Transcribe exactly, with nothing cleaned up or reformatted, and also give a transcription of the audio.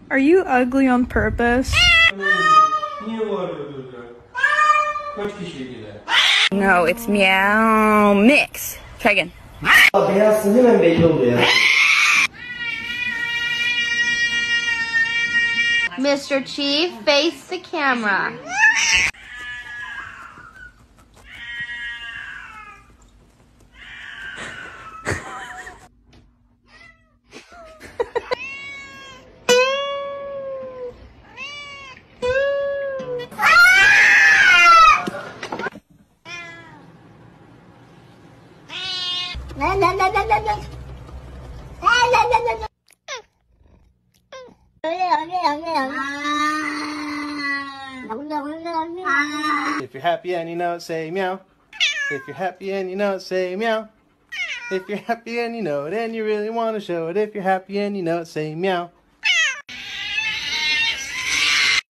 Are you ugly on purpose? No, it's meow mix. Try again. Mister Chief, face the camera. If you're happy and you know it, say meow. If you're happy and you know it, say meow. If you're happy and you know it and you really want to show it, if you're happy and you know it, say meow.